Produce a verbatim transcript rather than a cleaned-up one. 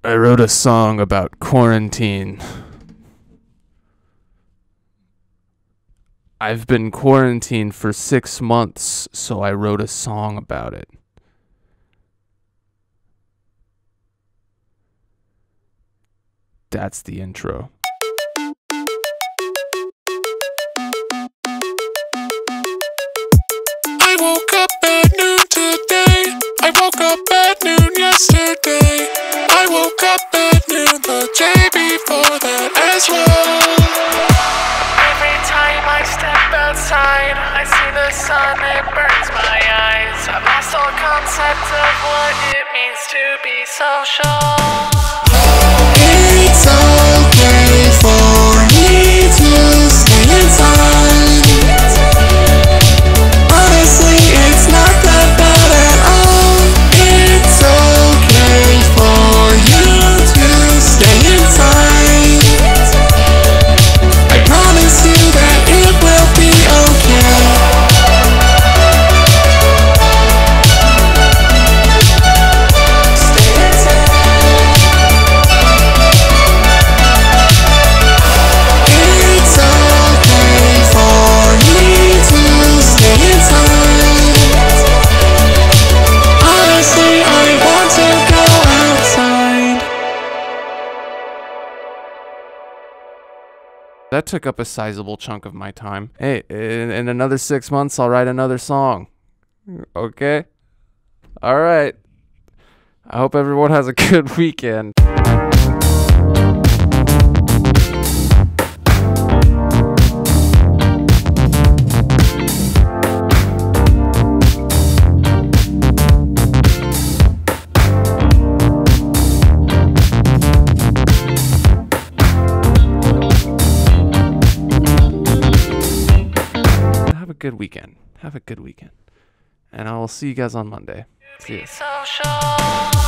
I wrote a song about quarantine. I've been quarantined for six months, so I wrote a song about it. That's the intro. I woke up at noon today. I woke up at noon yesterday. I woke up at noon the day before that as well. Every time I step outside, I see the sun, it burns my eyes. I've lost all concept of what it means to be social. It's okay for me to stay inside. Honestly, it's not that bad at all. It's okay for you to stay inside. I promise you that it will be okay. That took up a sizable chunk of my time. Hey, in, in another six months, I'll write another song. Okay? All right. I hope everyone has a good weekend. Good weekend. Have a good weekend. And I will see you guys on Monday. See ya.